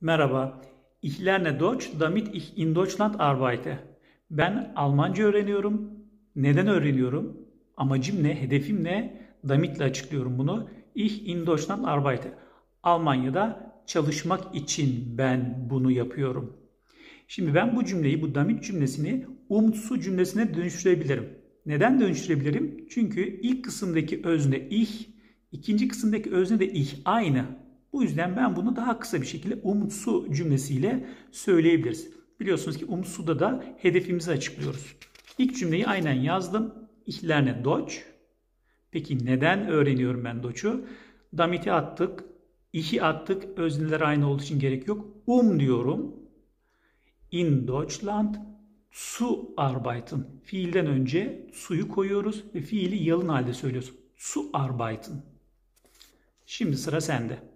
Merhaba, ich lerne Deutsch, damit ich in Deutschland arbeite. Ben Almanca öğreniyorum. Neden öğreniyorum? Amacım ne? Hedefim ne? Damit'le açıklıyorum bunu. Ich in Deutschland arbeite. Almanya'da çalışmak için ben bunu yapıyorum. Şimdi ben bu cümleyi, bu damit cümlesini zu cümlesine dönüştürebilirim. Neden dönüştürebilirim? Çünkü ilk kısımdaki özne ich, ikinci kısımdaki özne de ich aynı. Bu yüzden ben bunu daha kısa bir şekilde zu cümlesiyle söyleyebiliriz. Biliyorsunuz ki zu'da da hedefimizi açıklıyoruz. İlk cümleyi aynen yazdım. Ich lerne Deutsch. Peki neden öğreniyorum ben Deutsch'u? Damit'i attık, ich'i attık. Özneler aynı olduğu için gerek yok. Diyorum. In Deutschland zu arbeiten. Fiilden önce su'yu koyuyoruz ve fiili yalın halde söylüyoruz. Zu arbeiten. Şimdi sıra sende.